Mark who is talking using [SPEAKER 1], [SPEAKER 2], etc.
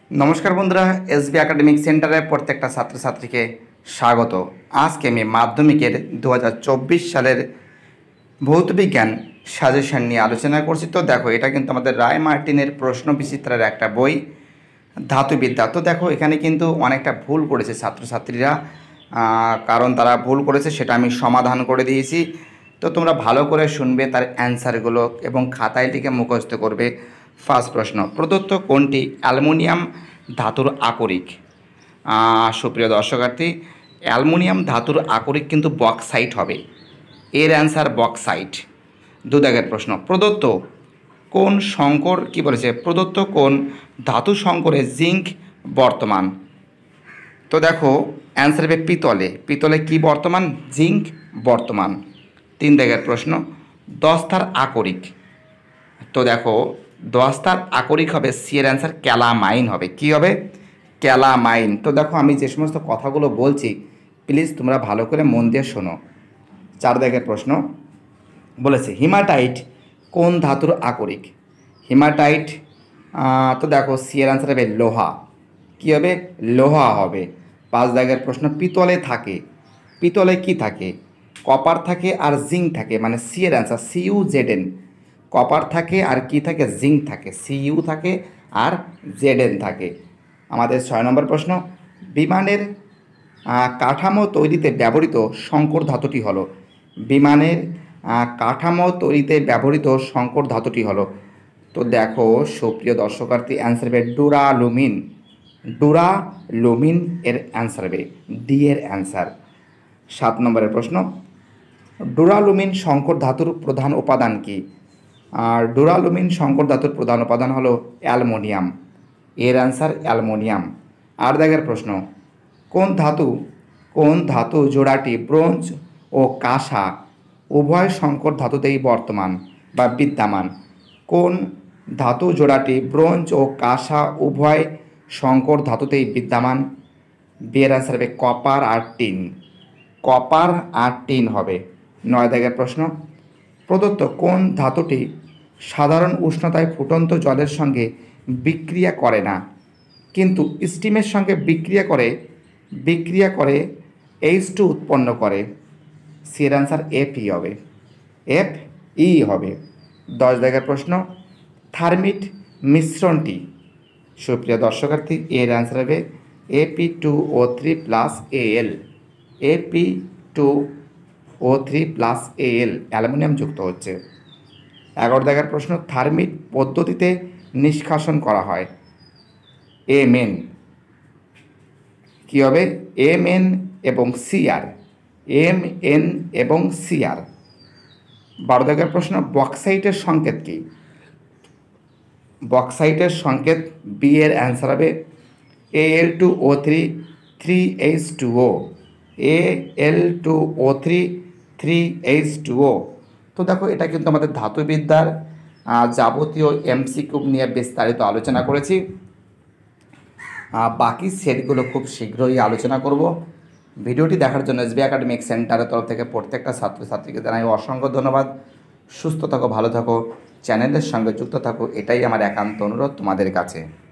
[SPEAKER 1] নমস্কার বন্ধুরা, SB academic সেন্টারে প্রত্যেকটা ছাত্রছাত্রীকে স্বাগত। আজকে আমি মাধ্যমিকের 2024 সালের ভৌতবিজ্ঞান সাজেশন নিয়ে আলোচনা করছি। তো দেখো, এটা কিন্তু আমাদের রায় মার্টিনের প্রশ্ন বিচিত্রার একটা বই, ধাতুবিদ্যা। তো দেখো, এখানে কিন্তু অনেকটা ভুল করেছে ছাত্রছাত্রীরা, কারণ তারা ভুল করেছে সেটা আমি সমাধান করে দিয়েছি। তো তোমরা ভালো করে শুনবে তার অ্যান্সারগুলো এবং খাতায় লিখে মুখস্থ করবে। ফার্স্ট প্রশ্ন, প্রদত্ত কোনটি অ্যালুমিনিয়াম ধাতুর আকরিক? সুপ্রিয় দর্শকার্থী, অ্যালুমিনিয়াম ধাতুর আকরিক কিন্তু বক্সাইট হবে, এর অ্যান্সার বক্সাইট। দুদাগের প্রশ্ন, প্রদত্ত কোন সংকর কি বলেছে, প্রদত্ত কোন ধাতু সংকরে জিঙ্ক বর্তমান? তো দেখো, অ্যান্সার হবে পিতলে। পিতলে কি বর্তমান? জিঙ্ক বর্তমান। তিন দাগের প্রশ্ন, দস্তার আকরিক। তো দেখো, দস্তার আকরিক হবে, সি এর অ্যান্সার ক্যালামাইন হবে। কি হবে? ক্যালামাইন। তো দেখো, আমি যে সমস্ত কথাগুলো বলছি প্লিজ তোমরা ভালো করে মন দিয়ে শোনো। চার দাগের প্রশ্ন বলেছে হিমাটাইট কোন ধাতুর আকরিক? হিমাটাইট, তো দেখো সি এর অ্যান্সার হবে লোহা। কী হবে? লোহা হবে। পাঁচ দাগের প্রশ্ন, পিতলে থাকে, পিতলে কি থাকে? কপার থাকে আর জিঙ্ক থাকে, মানে সি এর অ্যান্সার CuZn। কপার থাকে আর কি থাকে? জিঙ্ক থাকে, Cu থাকে আর Zn থাকে। আমাদের 6 নম্বর প্রশ্ন, বিমানের কাঠামো তৈরিতে ব্যবহৃত সংকর ধাতুটি হলো? বিমানের কাঠামো তৈরিতে ব্যবহৃত সংকর ধাতুটি হলো? তো দেখো সুপ্রিয় দর্শকার্থী, অ্যান্সার হবে ডুরালুমিন। ডুরালুমিন এর অ্যান্সার হবে ডি এর অ্যান্সার। 7 নম্বরের প্রশ্ন, ডুরালুমিন সংকর ধাতুর প্রধান উপাদান কি? আর ডুরালুমিন সংকর ধাতুর প্রধান উপাদান হলো অ্যালুমিনিয়াম, এর অ্যান্সার অ্যালুমিনিয়াম। 8 দাগের প্রশ্ন, কোন ধাতু জোড়াটি ব্রোঞ্জ ও কাঁসা উভয় সংকর ধাতুতেই বর্তমান বা বিদ্যমান? কোন ধাতু জোড়াটি ব্রোঞ্জ ও কাঁসা উভয় সংকর ধাতুতেই বিদ্যমান? বি এর অ্যান্সার হবে কপার আর টিন। কপার আর টিন হবে। 9 দাগের প্রশ্ন, প্রদত্ত কোন ধাতুটি সাধারণ উষ্ণতায় ফুটন্ত জলের সঙ্গে বিক্রিয়া করে না কিন্তু স্টিমের সঙ্গে বিক্রিয়া করে H2 উৎপন্ন করে? সি এর অ্যান্সার Fe হবে, Fe হবে। 10 দাগের প্রশ্ন, থার্মিট মিশ্রণটি, সুপ্রিয় দর্শকার্থী, এর অ্যান্সার হবে Ap2O3+Al। Ap2O3+Al অ্যালুমিনিয়াম যুক্ত হচ্ছে। 11 দাগের প্রশ্ন, থার্মিট পদ্ধতিতে নিষ্কাশন করা হয়? Mn। কী হবে? Mn এবং Cr, Mn এবং Cr। 12 দাগের প্রশ্ন, বক্সাইটের সংকেত কী? বক্সাইটের সংকেত বি এর অ্যান্সার হবে Al2O3 3H2O, Al2O3 3H2O। তো দেখো, এটা কিন্তু আমাদের ধাতুবিদ্যার যাবতীয় MCQ নিয়ে বিস্তারিত আলোচনা করেছি। বাকি সেটগুলো খুব শীঘ্রই আলোচনা করব। ভিডিওটি দেখার জন্য এসবি একাডেমিক সেন্টারের তরফ থেকে প্রত্যেকটা ছাত্রছাত্রীকে জানাই অসংখ্য ধন্যবাদ। সুস্থ থাকো, ভালো থাকো, চ্যানেলের সঙ্গে যুক্ত থাকো, এটাই আমার একান্ত অনুরোধ তোমাদের কাছে।